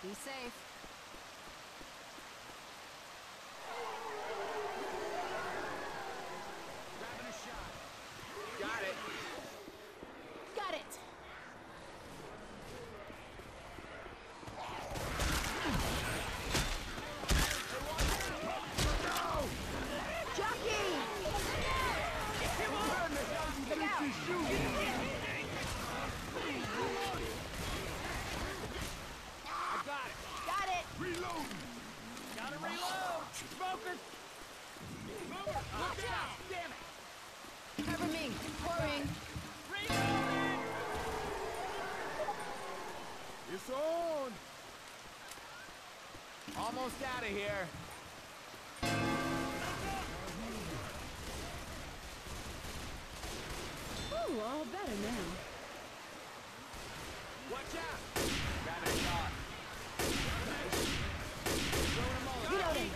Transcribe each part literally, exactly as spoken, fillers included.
Be safe. Grabbing a shot. Got it. Got it. Jockey! Look out! I got it. Got it! Reload! Gotta reload. Smokers. Look out! Damn it. Cover me. Pouring. Reloading. It's on! Almost out of here. Ooh, all better now. Watch out. Grabbing a shot. Throwing a mullet. Reloading.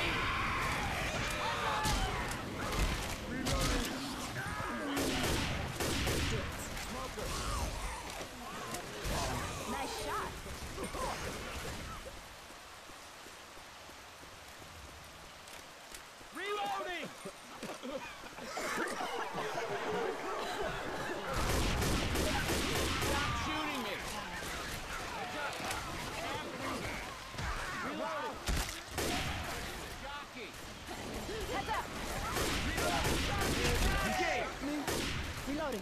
Nice shot. Reloading. Stop shooting me. Reloading. Jockey. Heads up. Okay. Reloading.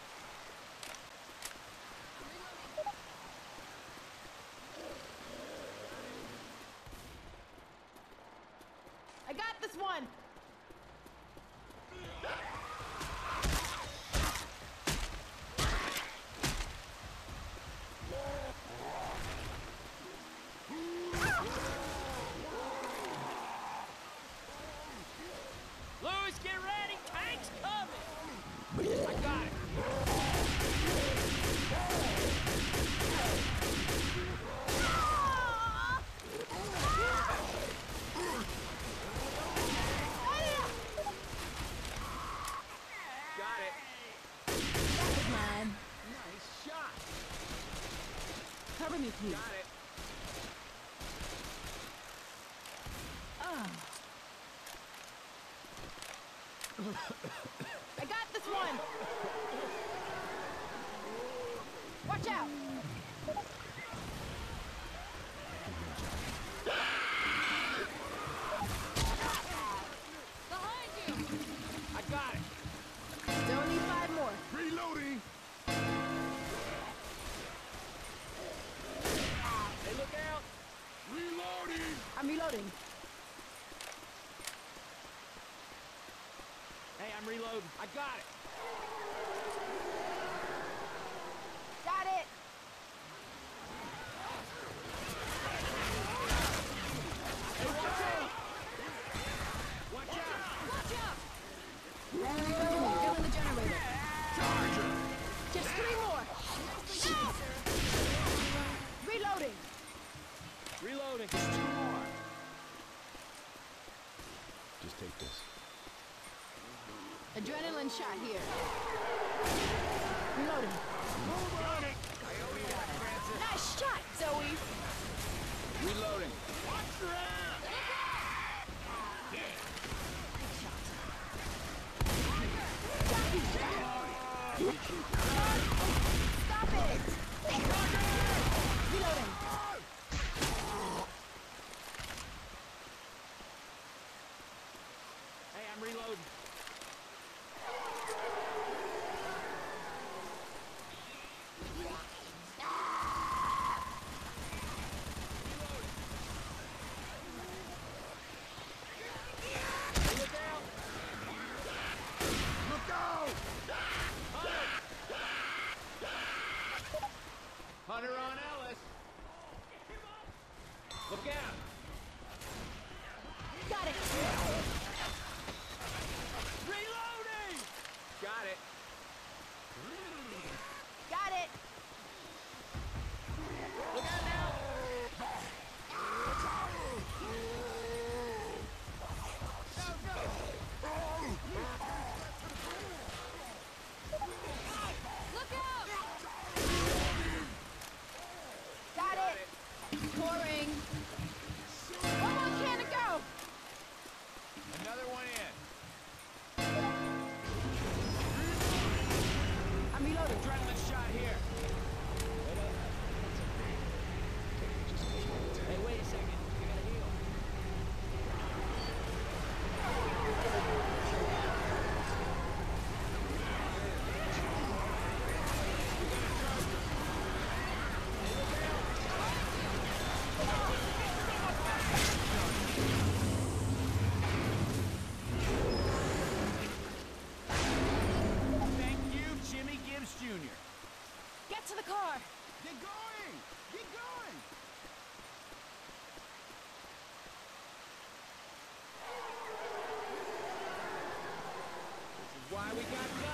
I got this one. Louis, get ready. Tank's coming. I got it. Got it. That was mine. Nice shot. Cover me, please. Got it. Ah. I got this one. Watch out. Behind you. I got it. Still need five more. Reloading! Hey, look out. Reloading! I'm reloading. Hey, I'm reloading. I got it. Got it. Hey, watch out. Watch out. Watch out. Filling the generator. Charger! Just three more. Reloading. Reloading. Just two more. Just take this. Adrenaline shot here. Reloading. Reloading. Coyote one, Francis. Nice shot, Zoe. Reloading. Watch your ass. Stop it. Reloading. Hey, I'm reloading. Hey, look out. Look out! Hunter on Ellis. Look out. Got it. Reloading. Got it. Got it. Look out now. Look out. Got it. Pouring. Get to the car! Get going! Get going! This is why we got guns.